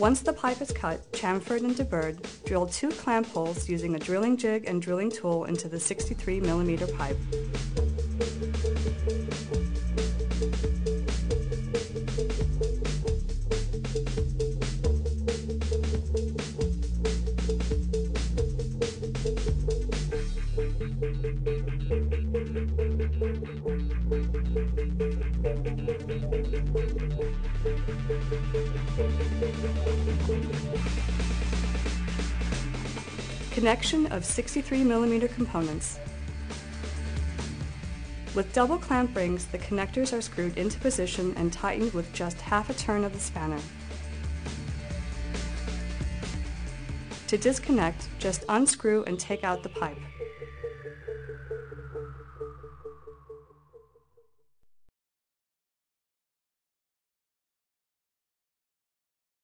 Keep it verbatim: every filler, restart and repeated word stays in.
Once the pipe is cut, chamfered and deburred, drill two clamp holes using a drilling jig and drilling tool into the sixty-three millimeter pipe. Connection of sixty-three millimeter components. With double clamp rings, the connectors are screwed into position and tightened with just half a turn of the spanner. To disconnect, just unscrew and take out the pipe.